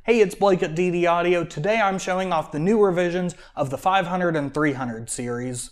Hey, it's Blake at DD Audio. Today I'm showing off the new revisions of the 500 and 300 series.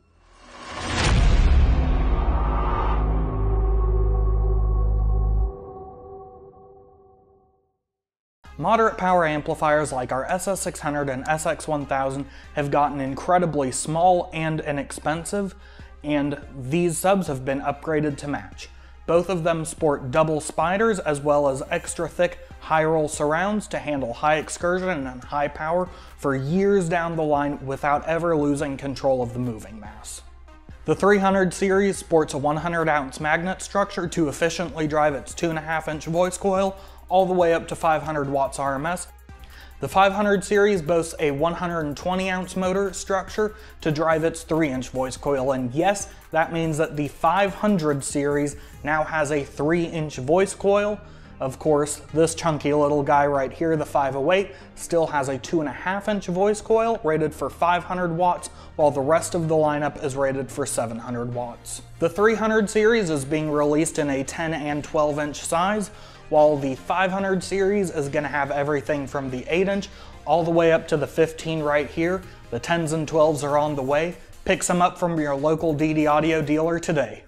Moderate power amplifiers like our SS600 and SX1000 have gotten incredibly small and inexpensive, and these subs have been upgraded to match. Both of them sport double spiders as well as extra thick high roll surrounds to handle high excursion and high power for years down the line without ever losing control of the moving mass. The 300 series sports a 100 ounce magnet structure to efficiently drive its 2.5-inch voice coil all the way up to 500 watts RMS. The 500 series boasts a 120 ounce motor structure to drive its 3-inch voice coil, and yes, that means that the 500 series now has a 3-inch voice coil. Of course, this chunky little guy right here, the 508, still has a 2.5-inch voice coil rated for 500 watts, while the rest of the lineup is rated for 700 watts. The 300 series is being released in a 10 and 12-inch size, while the 500 series is going to have everything from the 8-inch all the way up to the 15 right here. The 10s and 12s are on the way. Pick some up from your local DD Audio dealer today.